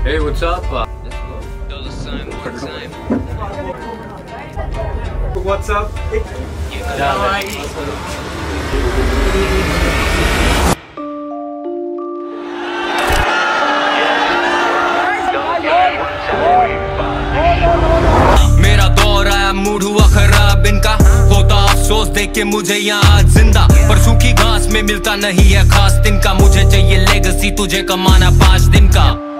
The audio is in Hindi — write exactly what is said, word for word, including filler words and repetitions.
Hey, what's up? Uh, Do the same one time. what's up? मेरा दौर आया, मूड हुआ खराब इनका, होता अफसोस देख के मुझे यहाँ आज जिंदा। पर सूखी घास में मिलता नहीं है खास दिन का, मुझे चाहिए लेगेसी तुझे कमाना पाँच दिन का।